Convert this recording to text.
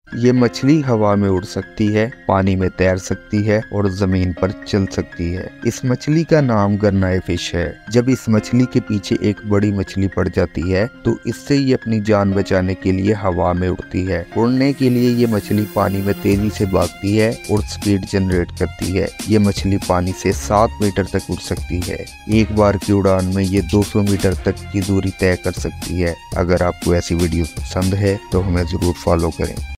ये मछली हवा में उड़ सकती है, पानी में तैर सकती है और जमीन पर चल सकती है। इस मछली का नाम गरनाई फिश है। जब इस मछली के पीछे एक बड़ी मछली पड़ जाती है तो इससे ये अपनी जान बचाने के लिए हवा में उड़ती है। उड़ने के लिए ये मछली पानी में तेजी से भागती है और स्पीड जनरेट करती है। ये मछली पानी से 7 मीटर तक उड़ सकती है। एक बार की उड़ान में ये 200 मीटर तक की दूरी तय कर सकती है। अगर आपको ऐसी वीडियो पसंद है तो हमें जरूर फॉलो करें।